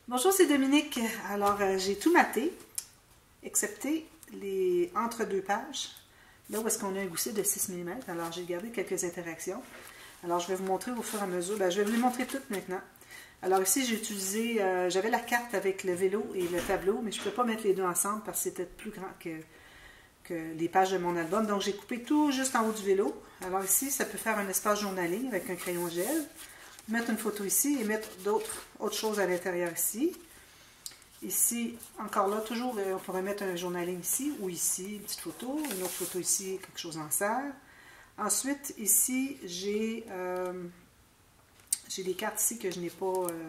Bonjour, c'est Dominique. Alors, j'ai tout maté, excepté les entre-deux pages, là où est-ce qu'on a un gousset de 6 mm. Alors, j'ai gardé quelques interactions. Alors, je vais vous montrer au fur et à mesure. Je vais vous les montrer toutes maintenant. Alors, ici, j'ai utilisé, j'avais la carte avec le vélo et le tableau, mais je ne peux pas mettre les deux ensemble parce que c'était plus grand que les pages de mon album. Donc, j'ai coupé tout juste en haut du vélo. Alors, ici, ça peut faire un espace journaling avec un crayon gel. Mettre une photo ici et mettre autre chose à l'intérieur ici. Ici, encore là, toujours, on pourrait mettre un journaling ici ou ici, une petite photo, une autre photo ici, quelque chose en serre. Ensuite, ici, j'ai des cartes ici que je n'ai pas...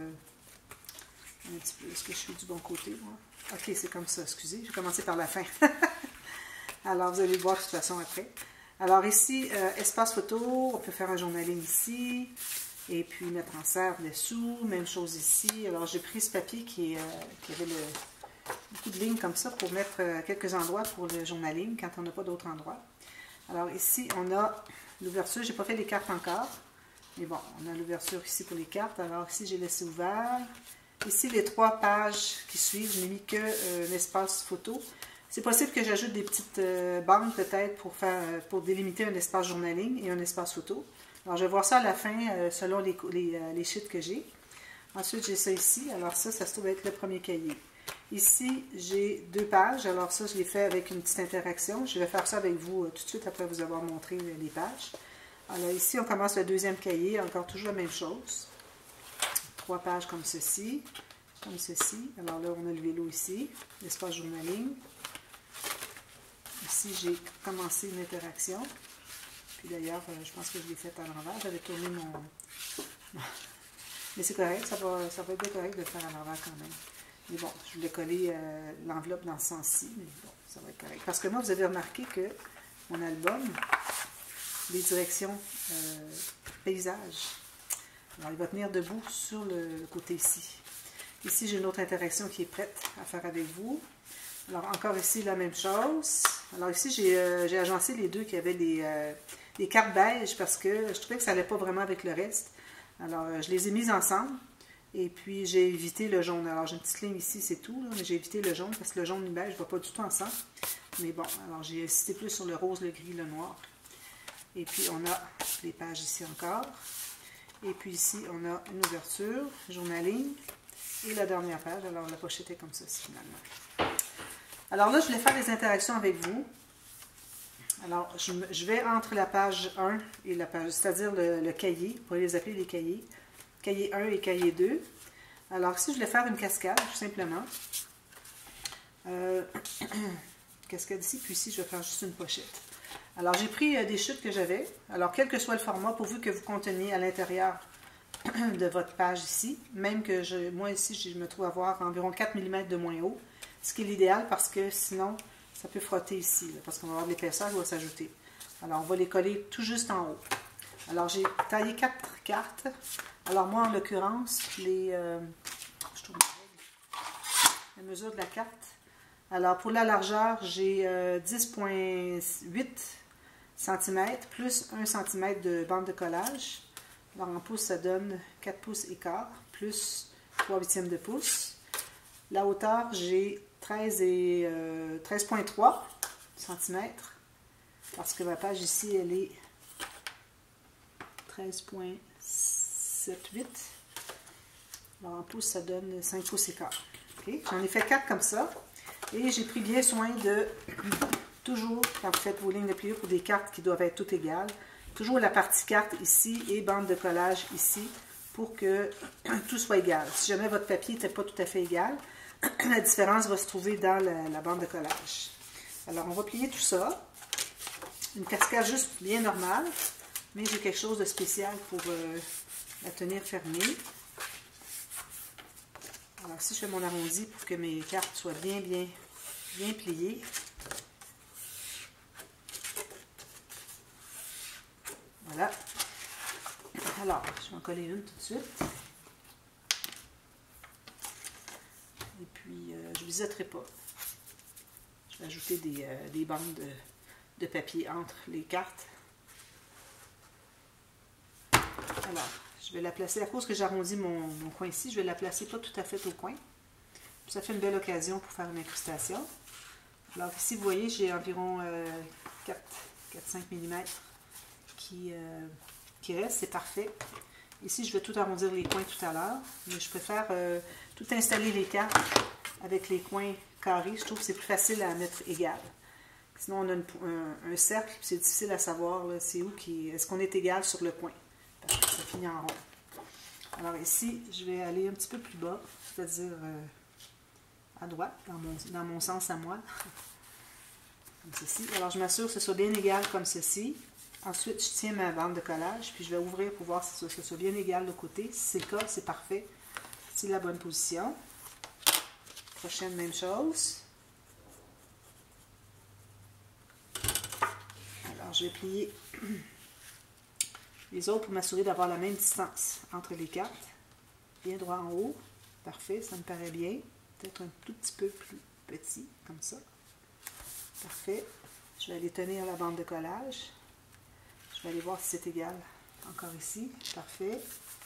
un petit peu, est-ce que je suis du bon côté, moi? Ok, c'est comme ça, excusez, je vais commencer par la fin. Alors, vous allez le voir de toute façon après. Alors ici, espace photo, on peut faire un journaling ici. Et puis mettre en serre dessous, même chose ici. Alors j'ai pris ce papier qui avait beaucoup de lignes comme ça pour mettre quelques endroits pour le journaling quand on n'a pas d'autres endroits. Alors ici on a l'ouverture, j'ai pas fait les cartes encore, mais bon, on a l'ouverture ici pour les cartes. Alors ici j'ai laissé ouvert. Ici les 3 pages qui suivent, je n'ai mis que l'espace photo. C'est possible que j'ajoute des petites bandes peut-être pour délimiter un espace journaling et un espace photo. Alors, je vais voir ça à la fin, selon les sheets que j'ai. Ensuite, j'ai ça ici. Alors, ça se trouve être le premier cahier. Ici, j'ai 2 pages. Alors, ça, je l'ai fait avec une petite interaction. Je vais faire ça avec vous tout de suite après vous avoir montré les pages. Alors, ici, on commence le deuxième cahier. Encore toujours la même chose. 3 pages comme ceci. Comme ceci. Alors là, on a le vélo ici. L'espace journaling. Ici, j'ai commencé une interaction. Puis d'ailleurs, je pense que je l'ai fait à l'envers. J'avais tourné mon... Mais c'est correct, ça va être bien correct de le faire à l'envers quand même. Mais bon, je voulais coller l'enveloppe dans ce sens-ci, mais bon, ça va être correct. Parce que moi, vous avez remarqué que mon album, les directions paysage, alors il va tenir debout sur le côté ici. Ici, j'ai une autre interaction qui est prête à faire avec vous. Alors encore ici, la même chose. Alors ici, j'ai agencé les deux qui avaient les cartes beige parce que je trouvais que ça n'allait pas vraiment avec le reste. Alors, je les ai mises ensemble et puis j'ai évité le jaune. Alors, j'ai une petite ligne ici, c'est tout, là, mais j'ai évité le jaune parce que le jaune et le beige ne vont pas du tout ensemble. Mais bon, alors j'ai insisté plus sur le rose, le gris, le noir. Et puis, on a les pages ici encore. Et puis ici, on a une ouverture, journaling et la dernière page. Alors, la pochette est comme ceci finalement. Alors là, je voulais faire des interactions avec vous. Alors, je vais entre la page 1 et la page, c'est-à-dire le cahier, on pourrait les appeler les cahiers, cahier 1 et cahier 2. Alors ici, je voulais faire une cascade, tout simplement. Cascade ici, puis ici, je vais faire juste une pochette. Alors, j'ai pris des chutes que j'avais. Alors, quel que soit le format, pourvu que vous conteniez à l'intérieur de votre page ici, même que moi ici, je me trouve avoir environ 4 mm de moins haut, ce qui est l'idéal parce que sinon, ça peut frotter ici, là, parce qu'on va avoir de l'épaisseur qui va s'ajouter. Alors, on va les coller tout juste en haut. Alors, j'ai taillé 4 cartes. Alors, moi, en l'occurrence, je trouve la mesure de la carte. Alors, pour la largeur, j'ai 10,8 cm plus 1 cm de bande de collage. Alors, en pouces, ça donne 4 pouces et quart, plus 3/8 de pouce. La hauteur, j'ai 13,3 cm, parce que ma page ici, elle est 13,78. Alors en pouces, ça donne 5 pouces et quart. Okay? J'en ai fait 4 comme ça. Et j'ai pris bien soin de, toujours, quand vous faites vos lignes de pliure pour des cartes qui doivent être toutes égales, toujours la partie carte ici et bande de collage ici, pour que tout soit égal. Si jamais votre papier n'était pas tout à fait égal, la différence va se trouver dans la bande de collage. Alors, on va plier tout ça. Une cascade juste bien normale, mais j'ai quelque chose de spécial pour la tenir fermée. Alors, ici, je fais mon arrondi pour que mes cartes soient bien pliées. Voilà. Alors, je vais en coller une tout de suite. Et puis, je ne biseauterai pas. Je vais ajouter des bandes de papier entre les cartes. Alors, Je vais la placer, à cause que j'arrondis mon coin ici, je vais la placer pas tout à fait au coin. Ça fait une belle occasion pour faire une incrustation. Alors ici, vous voyez, j'ai environ 4-5 mm qui restent, c'est parfait. Ici, je vais tout arrondir les coins tout à l'heure, mais je préfère tout installer les cartes avec les coins carrés. Je trouve que c'est plus facile à mettre égal. Sinon, on a un cercle, c'est difficile à savoir c'est où est-ce qu'on est égal sur le coin, parce que ça finit en rond. Alors ici, je vais aller un petit peu plus bas, c'est-à-dire à droite, dans mon sens à moi, comme ceci. Alors, je m'assure que ce soit bien égal comme ceci. Ensuite, je tiens ma bande de collage, puis je vais ouvrir pour voir si ce soit bien égal de côté. Si c'est le cas, c'est parfait. C'est la bonne position. Prochaine, même chose. Alors, je vais plier les autres pour m'assurer d'avoir la même distance entre les cartes. Bien droit en haut. Parfait, ça me paraît bien. Peut-être un tout petit peu plus petit, comme ça. Parfait. Je vais aller tenir la bande de collage. Je vais aller voir si c'est égal. Encore ici. Parfait.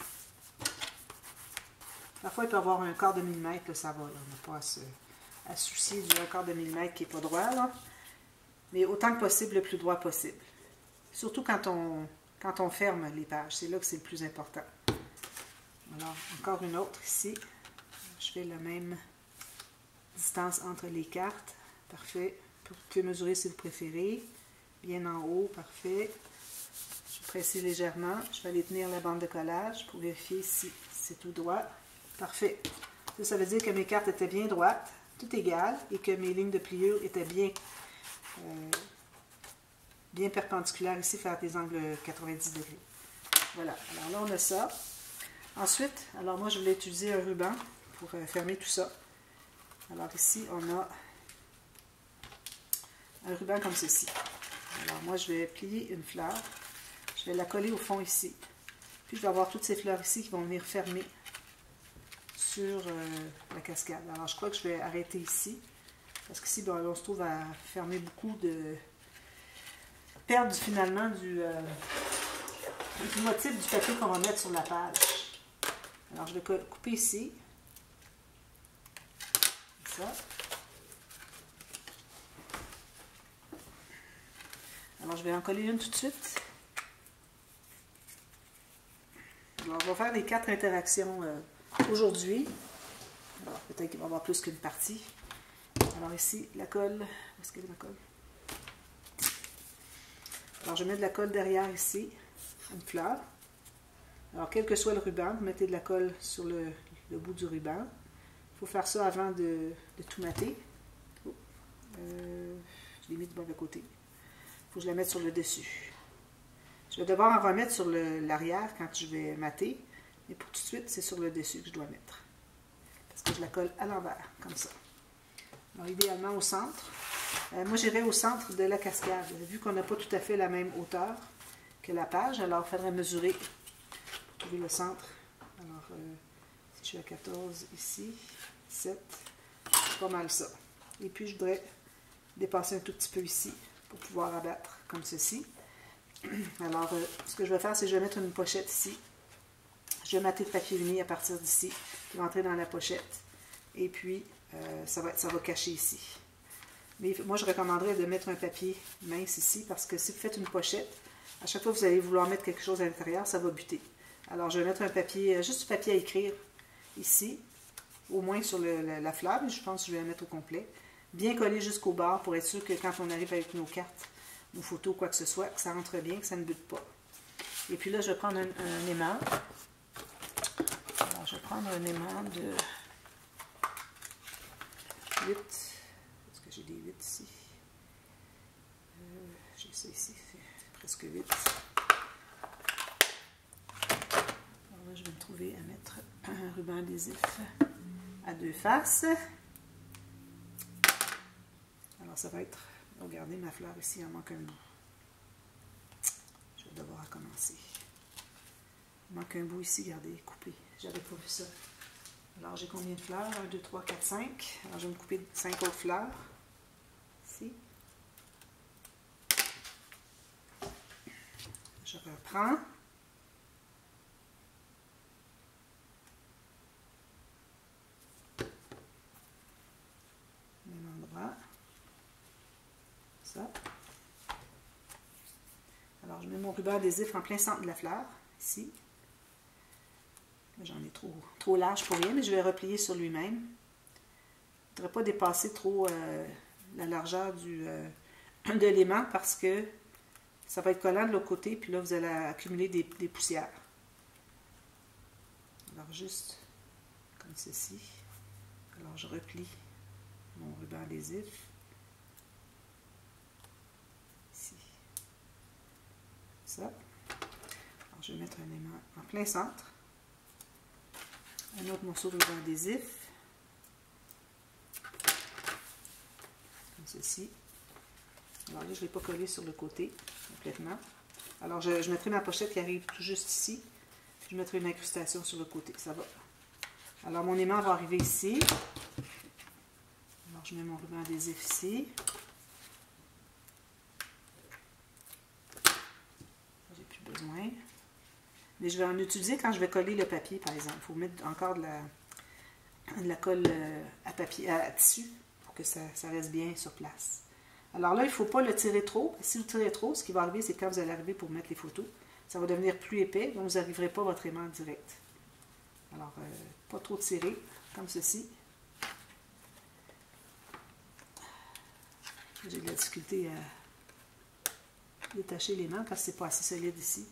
Parfois, il peut y avoir un quart de millimètre, là, ça va. Là. On n'a pas à se soucier du quart de millimètre qui n'est pas droit. Là. Mais autant que possible, le plus droit possible. Surtout quand on ferme les pages. C'est là que c'est le plus important. Alors, encore une autre ici. Je fais la même distance entre les cartes. Parfait. Vous pouvez mesurer si vous préférez. Bien en haut. Parfait. Je vais presser légèrement. Je vais aller tenir la bande de collage pour vérifier si c'est tout droit. Parfait. Ça veut dire que mes cartes étaient bien droites, tout égal, et que mes lignes de pliure étaient bien perpendiculaires ici, faire des angles 90 degrés. Voilà. Alors là, on a ça. Ensuite, alors moi, je voulais utiliser un ruban pour fermer tout ça. Alors ici, on a un ruban comme ceci. Alors moi, je vais plier une fleur. Je vais la coller au fond ici. Puis je vais avoir toutes ces fleurs ici qui vont venir fermer sur la cascade. Alors je crois que je vais arrêter ici. Parce qu'ici, ben, on se trouve à fermer beaucoup de... perdre finalement du motif du papier qu'on va mettre sur la page. Alors je vais couper ici. Comme ça. Alors je vais en coller une tout de suite. Alors, on va faire les 4 interactions aujourd'hui. Alors, peut-être qu'il va y avoir plus qu'une partie. Alors ici, la colle. Où est-ce qu'elle est ma colle? Alors, je mets de la colle derrière ici, une fleur. Alors, quel que soit le ruban, vous mettez de la colle sur le bout du ruban. Il faut faire ça avant de tout mater. Oh. Je l'ai mis du mauvais côté. Il faut que je la mette sur le dessus. Je vais devoir en remettre sur l'arrière quand je vais mater, mais pour tout de suite, c'est sur le dessus que je dois mettre. Parce que je la colle à l'envers, comme ça. Alors, idéalement au centre. Moi, j'irai au centre de la cascade. Vu qu'on n'a pas tout à fait la même hauteur que la page, alors il faudrait mesurer pour trouver le centre. Alors, si je suis à 14 ici, 7, c'est pas mal ça. Et puis, je voudrais dépasser un tout petit peu ici pour pouvoir abattre comme ceci. Alors, ce que je vais faire, c'est que je vais mettre une pochette ici. Je vais mater le papier uni à partir d'ici, qui va entrer dans la pochette. Et puis, ça va cacher ici. Mais moi, je recommanderais de mettre un papier mince ici, parce que si vous faites une pochette, à chaque fois que vous allez vouloir mettre quelque chose à l'intérieur, ça va buter. Alors, je vais mettre un papier, juste du papier à écrire ici, au moins sur la fleur, mais je pense que je vais la mettre au complet. Bien collé jusqu'au bord pour être sûr que quand on arrive avec nos cartes, nos photos, quoi que ce soit, que ça rentre bien, que ça ne bute pas. Et puis là, je vais prendre un aimant. Alors, je vais prendre un aimant de 8. Est-ce que j'ai des 8 ici? J'ai ça ici, c'est presque 8. Alors là, je vais me trouver à mettre un ruban adhésif à 2 faces. Alors, ça va être... Regardez ma fleur ici, il en manque un bout. Je vais devoir recommencer. Il manque un bout ici, regardez, coupé. J'avais pas vu ça. Alors, j'ai combien de fleurs? 1, 2, 3, 4, 5. Alors, je vais me couper 5 autres fleurs. Ici. Je reprends. mon ruban adhésif en plein centre de la fleur, ici. J'en ai trop large pour rien, mais je vais replier sur lui-même. Il ne faudrait pas dépasser trop la largeur de l'aimant parce que ça va être collant de l'autre côté, puis là, vous allez accumuler des poussières. Alors, juste comme ceci. Alors, je replie mon ruban adhésif. Ici. Ça. Alors, je vais mettre un aimant en plein centre. Un autre morceau de ruban adhésif. Comme ceci. Alors là, je ne l'ai pas collé sur le côté complètement. Alors, je mettrai ma pochette qui arrive tout juste ici. Je mettrai une incrustation sur le côté. Ça va. Alors, mon aimant va arriver ici. Alors, je mets mon ruban adhésif ici. J'ai plus besoin. Mais je vais en utiliser quand je vais coller le papier, par exemple. Il faut mettre encore de la colle à tissu pour que ça reste bien sur place. Alors là, il ne faut pas le tirer trop. Si vous tirez trop, ce qui va arriver, c'est quand vous allez arriver pour mettre les photos, ça va devenir plus épais, donc vous n'arriverez pas à votre aimant direct. Alors, pas trop tirer, comme ceci. J'ai de la difficulté à détacher l'aimant parce que ce n'est pas assez solide ici.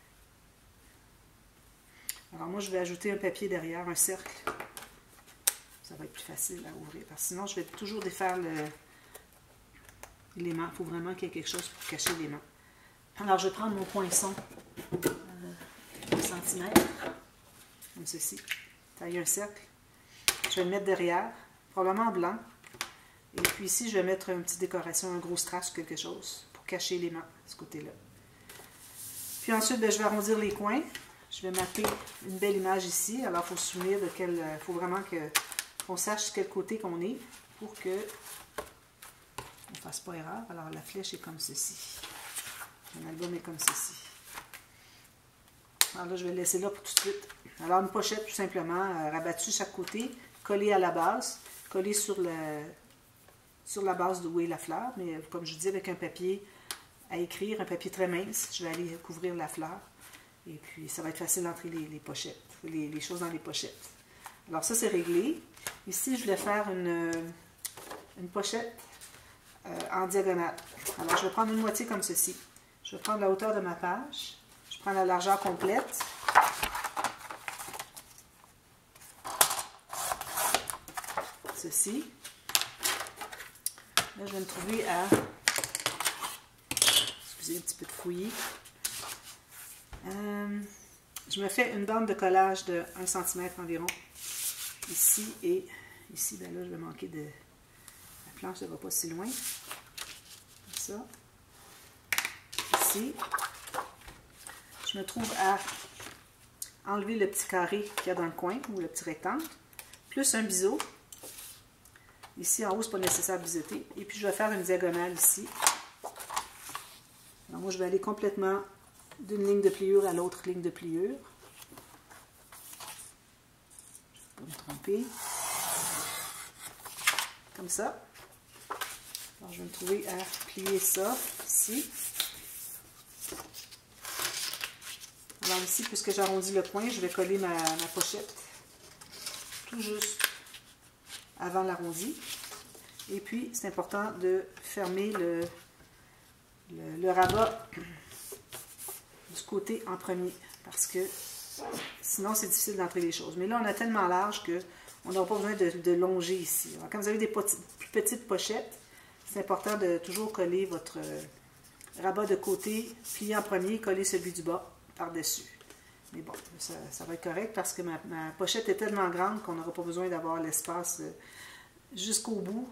Alors moi, je vais ajouter un papier derrière, un cercle. Ça va être plus facile à ouvrir, parce que sinon, je vais toujours défaire l'aimant. Il faut vraiment qu'il y ait quelque chose pour cacher l'aimant. Alors, je vais prendre mon poinçon de centimètre, comme ceci, tailler un cercle. Je vais le mettre derrière, probablement en blanc. Et puis ici, je vais mettre une petite décoration, un gros strass ou quelque chose, pour cacher l'aimant, de ce côté-là. Puis ensuite, je vais arrondir les coins. Je vais mapper une belle image ici. Alors, il faut se souvenir de quel... Il faut vraiment qu'on sache quel côté qu'on est pour que on ne fasse pas erreur. Alors, la flèche est comme ceci. Mon album est comme ceci. Alors là, je vais le laisser là pour tout de suite. Alors, une pochette, tout simplement, rabattue chaque côté, collée à la base, collée sur la base d'où est la fleur. Mais comme je dis, avec un papier à écrire, un papier très mince, je vais aller couvrir la fleur. Et puis, ça va être facile d'entrer les pochettes, les choses dans les pochettes. Alors, ça, c'est réglé. Ici, je voulais faire une pochette en diagonale. Alors, je vais prendre une moitié comme ceci. Je vais prendre la hauteur de ma page. Je prends la largeur complète. Ceci. Là, je vais me trouver à... Excusez, un petit peu de fouillis. Je me fais une bande de collage de 1 cm environ. Ici et ici. Ben là, je vais manquer de... La planche ne va pas si loin. Comme ça. Ici. Je me trouve à enlever le petit carré qu'il y a dans le coin, ou le petit rectangle, plus un biseau. Ici, en haut, ce n'est pas nécessaire de biseauter. Et puis, je vais faire une diagonale ici. Alors, moi, je vais aller complètement d'une ligne de pliure à l'autre ligne de pliure. Je ne vais pas me tromper. Comme ça. Alors, je vais me trouver à plier ça ici. Alors ici, puisque j'arrondis le coin, je vais coller ma pochette tout juste avant l'arrondi. Et puis, c'est important de fermer le rabat du côté en premier, parce que sinon, c'est difficile d'entrer les choses. Mais là, on a tellement large qu'on n'aura pas besoin de longer ici. Alors, quand vous avez des plus petites pochettes, c'est important de toujours coller votre rabat de côté, plier en premier, coller celui du bas par-dessus. Mais bon, ça va être correct parce que ma pochette est tellement grande qu'on n'aura pas besoin d'avoir l'espace jusqu'au bout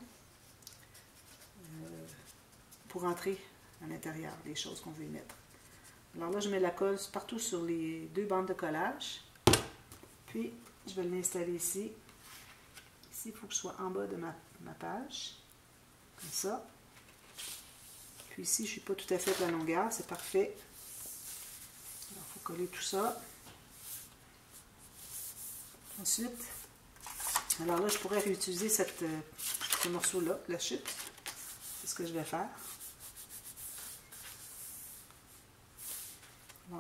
pour entrer à l'intérieur des choses qu'on veut y mettre. Alors là, je mets la colle partout sur les deux bandes de collage. Puis, je vais l'installer ici. Ici, il faut que je sois en bas de ma page. Comme ça. Puis ici, je ne suis pas tout à fait de la longueur. C'est parfait. Alors, il faut coller tout ça. Ensuite, alors là, je pourrais réutiliser ce morceau-là, la chute. C'est ce que je vais faire.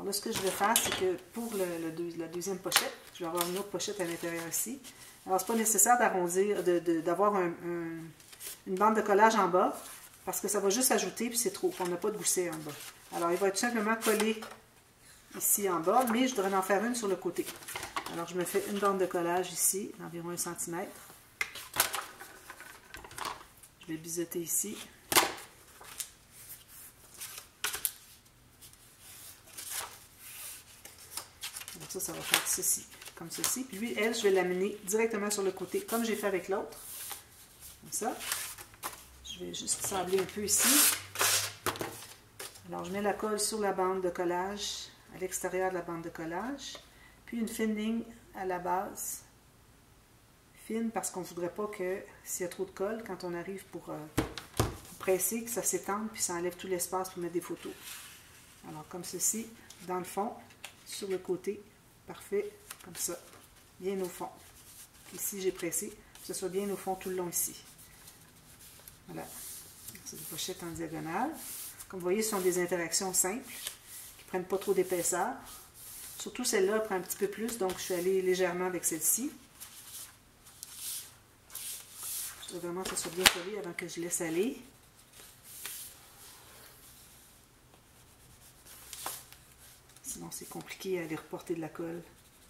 Alors là, ce que je vais faire, c'est que pour la deuxième pochette, je vais avoir une autre pochette à l'intérieur ici. Alors, ce n'est pas nécessaire d'arrondir, d'avoir une bande de collage en bas, parce que ça va juste ajouter, puis c'est trop. On n'a pas de gousset en bas. Alors, il va tout simplement coller ici en bas, mais je devrais en faire une sur le côté. Alors, je me fais une bande de collage ici, d'environ 1 cm. Je vais biseauter ici. Donc ça va faire ceci, comme ceci. Puis lui, elle, je vais l'amener directement sur le côté, comme j'ai fait avec l'autre. Comme ça. Je vais juste sabler un peu ici. Alors, je mets la colle sur la bande de collage, à l'extérieur de la bande de collage. Puis une fine ligne à la base. Fine, parce qu'on ne voudrait pas que, s'il y a trop de colle, quand on arrive pour presser, que ça s'étende, puis ça enlève tout l'espace pour mettre des photos. Alors, comme ceci, dans le fond, sur le côté, parfait, comme ça, bien au fond. Ici, j'ai pressé, que ce soit bien au fond tout le long ici. Voilà, c'est des pochettes en diagonale. Comme vous voyez, ce sont des interactions simples, qui ne prennent pas trop d'épaisseur. Surtout celle-là prend un petit peu plus, donc je suis allée légèrement avec celle-ci. Je veux vraiment que ça soit bien collé avant que je laisse aller. Sinon, c'est compliqué à aller reporter de la colle.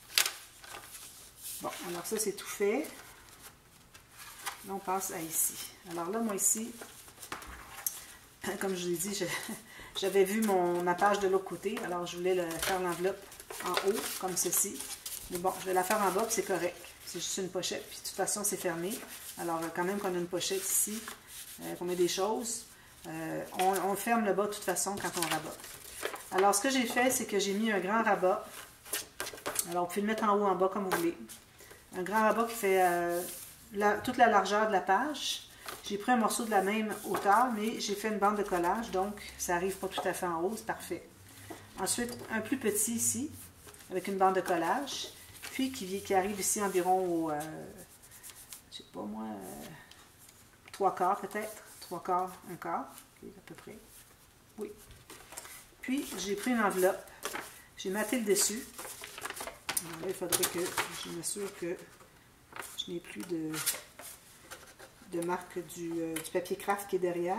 Bon, alors ça, c'est tout fait. Là, on passe à ici. Alors là, moi, ici, comme je l'ai dit, j'avais vu ma page de l'autre côté. Alors, je voulais faire l'enveloppe en haut, comme ceci. Mais bon, je vais la faire en bas, puis c'est correct. C'est juste une pochette, puis de toute façon, c'est fermé. Alors, quand même qu'on a une pochette ici, qu'on met des choses, on ferme le bas de toute façon quand on rabat. Alors, ce que j'ai fait, c'est que j'ai mis un grand rabat. Alors, vous pouvez le mettre en haut, en bas, comme vous voulez. Un grand rabat qui fait toute la largeur de la page. J'ai pris un morceau de la même hauteur, mais j'ai fait une bande de collage, donc ça n'arrive pas tout à fait en haut, c'est parfait. Ensuite, un plus petit ici, avec une bande de collage, puis qui arrive ici environ au, je sais pas moi, 3/4 peut-être, 3/4, 1/4, okay, à peu près. Oui. Puis, j'ai pris une enveloppe, j'ai matté le dessus. Alors là, il faudrait que je m'assure que je n'ai plus de marque du papier craft qui est derrière.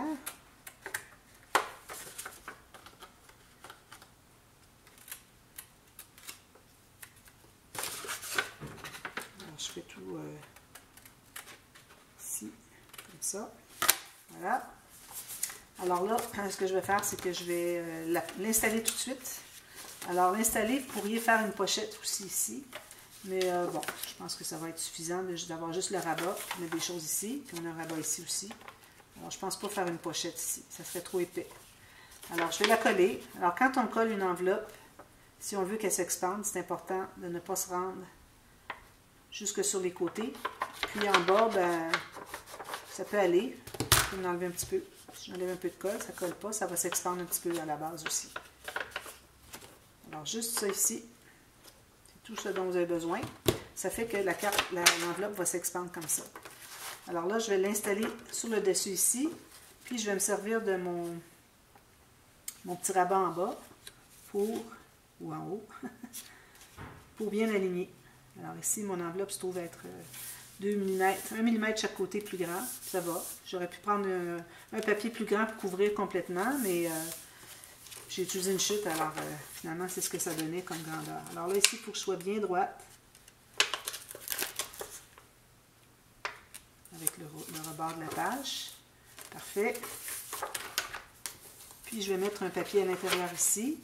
Alors, je fais tout ici, comme ça. Voilà. Alors là, ce que je vais faire, c'est que je vais l'installer tout de suite. Alors, l'installer, vous pourriez faire une pochette aussi ici. Mais bon, je pense que ça va être suffisant d'avoir juste le rabat. On met des choses ici, puis on a un rabat ici aussi. Alors, je ne pense pas faire une pochette ici. Ça serait trop épais. Alors, je vais la coller. Alors, quand on colle une enveloppe, si on veut qu'elle s'expande, c'est important de ne pas se rendre jusque sur les côtés. Puis en bas, ben, ça peut aller. Je vais m'enlever un petit peu. Si j'enlève un peu de colle, ça ne colle pas. Ça va s'expandre un petit peu à la base aussi. Alors, juste ça ici. Tout ce dont vous avez besoin. Ça fait que l'enveloppe va s'expandre comme ça. Alors là, je vais l'installer sur le dessus ici. Puis je vais me servir de mon petit rabat en bas ou en haut pour bien l'aligner. Alors ici, mon enveloppe se trouve être 2 mm, 1 mm chaque côté plus grand. Ça va. J'aurais pu prendre un papier plus grand pour couvrir complètement, mais j'ai utilisé une chute, alors finalement, c'est ce que ça donnait comme grandeur. Alors là, ici, il faut que je sois bien droite. Avec le rebord de la page. Parfait. Puis, je vais mettre un papier à l'intérieur ici.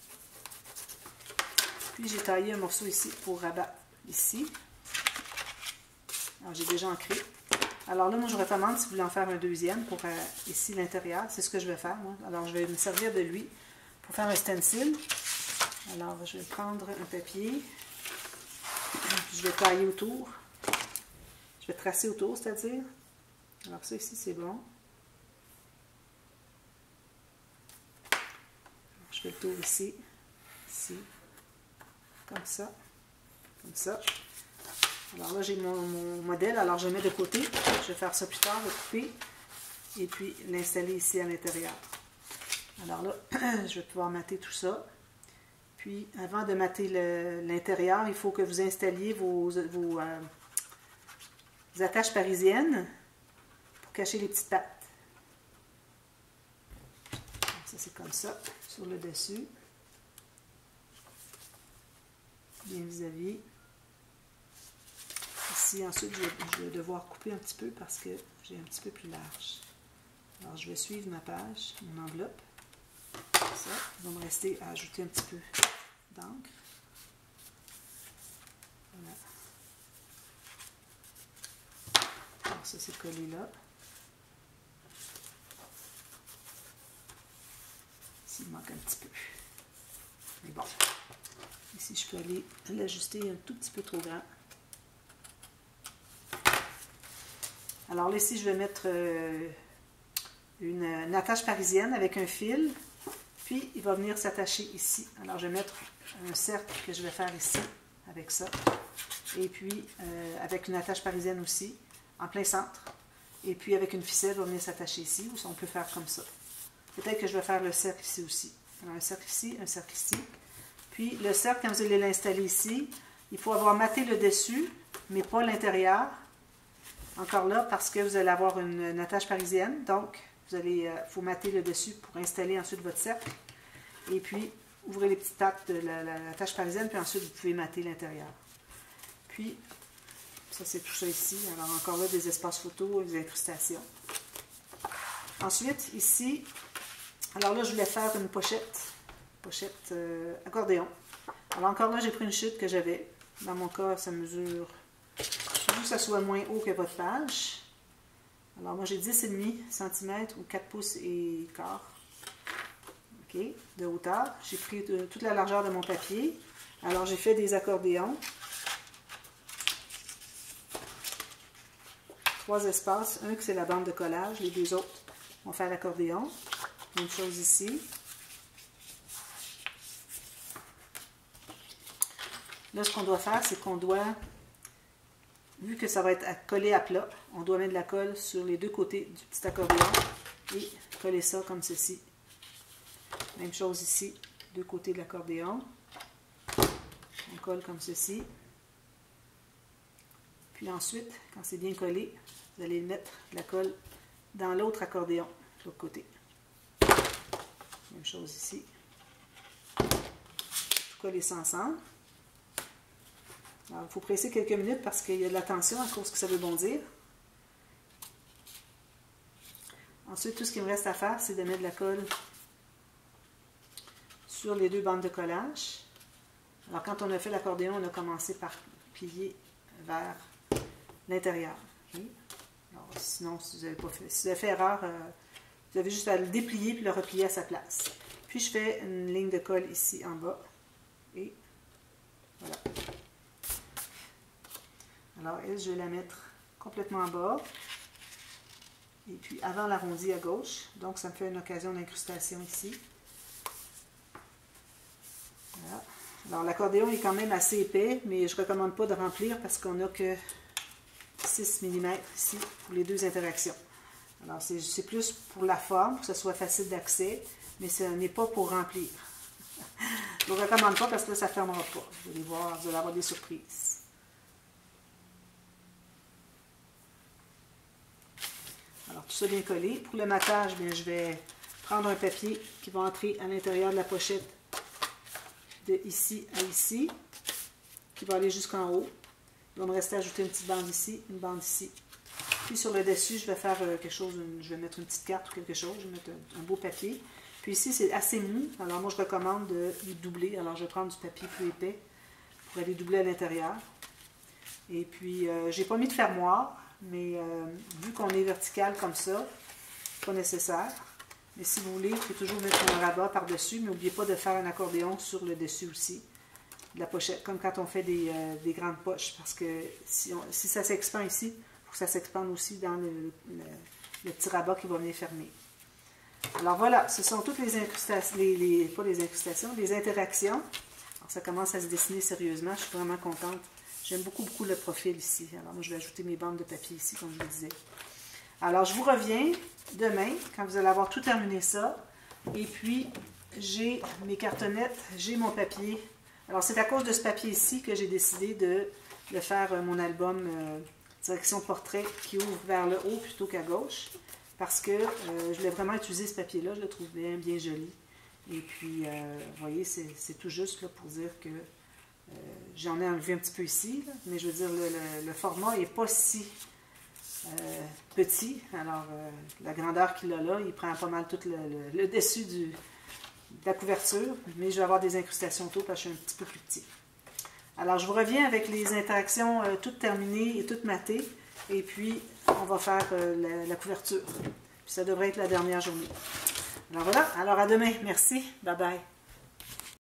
Puis, j'ai taillé un morceau ici pour rabattre ici. Alors, j'ai déjà ancré. Alors là, moi, je recommande, si vous voulez en faire un deuxième, pour ici, l'intérieur. C'est ce que je vais faire, moi. Alors, je vais me servir de lui pour faire un stencil. Alors, je vais prendre un papier. Je vais tailler autour. Je vais tracer autour, c'est-à-dire. Alors, ça ici, c'est bon. Je fais le tour ici. Ici. Comme ça. Comme ça. Alors là, j'ai mon modèle. Alors, je le mets de côté. Je vais faire ça plus tard, le couper. Et puis, l'installer ici à l'intérieur. Alors là, je vais pouvoir mater tout ça. Puis, avant de mater l'intérieur, il faut que vous installiez vos attaches parisiennes pour cacher les petites pattes. Donc, ça, c'est comme ça, sur le dessus. Bien vis-à-vis. Ici, ensuite, je vais devoir couper un petit peu parce que j'ai un petit peu plus large. Alors, je vais suivre ma page, mon enveloppe. Ça, il va me rester à ajouter un petit peu d'encre. Voilà. Alors, ça, c'est collé là. Ici, il manque un petit peu. Mais bon. Ici, je peux aller l'ajuster un tout petit peu trop grand. Alors là, ici, je vais mettre une attache parisienne avec un fil. Puis, il va venir s'attacher ici. Alors, je vais mettre un cercle que je vais faire ici, avec ça. Et puis, avec une attache parisienne aussi, en plein centre. Et puis, avec une ficelle, il va venir s'attacher ici, ou on peut faire comme ça. Peut-être que je vais faire le cercle ici aussi. Alors, un cercle ici, un cercle ici. Puis, le cercle, quand vous allez l'installer ici, il faut avoir maté le dessus, mais pas l'intérieur. Encore là, parce que vous allez avoir une attache parisienne. Donc, il faut mater le dessus pour installer ensuite votre cercle. Et puis, ouvrez les petites pattes de l'attache parisienne, puis ensuite, vous pouvez mater l'intérieur. Puis, ça, c'est tout ça ici. Alors, encore là, des espaces photos, des incrustations. Ensuite, ici, alors là, je voulais faire une pochette accordéon. Alors, encore là, j'ai pris une chute que j'avais. Dans mon cas, ça mesure... Il faut que ça soit moins haut que votre page. Alors, moi, j'ai 10,5 cm ou 4 pouces et quart. OK, de hauteur. J'ai pris toute la largeur de mon papier. Alors, j'ai fait des accordéons. 3 espaces. Un que c'est la bande de collage. Les 2 autres vont faire l'accordéon. Même chose ici. Là, ce qu'on doit faire, c'est qu'on doit... Vu que ça va être collé à plat, on doit mettre de la colle sur les 2 côtés du petit accordéon et coller ça comme ceci. Même chose ici, 2 côtés de l'accordéon. On colle comme ceci. Puis ensuite, quand c'est bien collé, vous allez mettre de la colle dans l'autre accordéon, de l'autre côté. Même chose ici. Tout coller ça ensemble. Alors, il faut presser quelques minutes parce qu'il y a de la tension à cause que ça veut bondir. Ensuite, tout ce qu'il me reste à faire, c'est de mettre de la colle sur les 2 bandes de collage. Alors, quand on a fait l'accordéon, on a commencé par plier vers l'intérieur. Okay? Alors, sinon, si vous avez fait erreur, vous avez juste à le déplier puis le replier à sa place. Puis, je fais une ligne de colle ici en bas. Et voilà. Alors, elle, je vais la mettre complètement en bas. Et puis, avant l'arrondi à gauche. Donc, ça me fait une occasion d'incrustation ici. Voilà. Alors, l'accordéon est quand même assez épais, mais je ne recommande pas de remplir parce qu'on n'a que 6 mm ici pour les 2 interactions. Alors, c'est plus pour la forme, pour que ce soit facile d'accès, mais ce n'est pas pour remplir. Je ne vous recommande pas parce que là, ça ne fermera pas. Vous allez voir, vous allez avoir des surprises. Alors, tout ça bien collé. Pour le matage, bien, je vais prendre un papier qui va entrer à l'intérieur de la pochette de ici à ici, qui va aller jusqu'en haut. Il va me rester à ajouter une petite bande ici, une bande ici. Puis sur le dessus, je vais faire quelque chose, je vais mettre une petite carte ou quelque chose, je vais mettre un beau papier. Puis ici, c'est assez mou, alors moi je recommande de doubler. Alors je vais prendre du papier plus épais pour aller doubler à l'intérieur. Et puis, j'ai pas mis de fermoir. Mais vu qu'on est vertical comme ça, c'est pas nécessaire. Mais si vous voulez, il faut toujours mettre un rabat par-dessus. Mais n'oubliez pas de faire un accordéon sur le dessus aussi de la pochette, comme quand on fait des grandes poches. Parce que si ça s'expand ici, il faut que ça s'expande aussi dans le petit rabat qui va venir fermer. Alors voilà, ce sont toutes les incrustations, pas les incrustations, les interactions. Alors ça commence à se dessiner sérieusement, je suis vraiment contente. J'aime beaucoup le profil ici. Alors moi, je vais ajouter mes bandes de papier ici, comme je vous disais. Alors, je vous reviens demain, quand vous allez avoir tout terminé ça. Et puis, j'ai mes cartonnettes, j'ai mon papier. Alors, c'est à cause de ce papier-ci que j'ai décidé de faire mon album direction portrait qui ouvre vers le haut plutôt qu'à gauche. Parce que je voulais vraiment utiliser ce papier-là, je le trouve bien, bien joli. Et puis, vous voyez, c'est tout juste là, pour dire que j'en ai enlevé un petit peu ici, là, mais je veux dire, le format n'est pas si petit. Alors, la grandeur qu'il a là, il prend pas mal tout le dessus de la couverture, mais je vais avoir des incrustations autour parce que je suis un petit peu plus petit. Alors, je vous reviens avec les interactions toutes terminées et toutes matées, et puis on va faire la couverture. Puis ça devrait être la dernière journée. Alors voilà, alors à demain. Merci. Bye bye.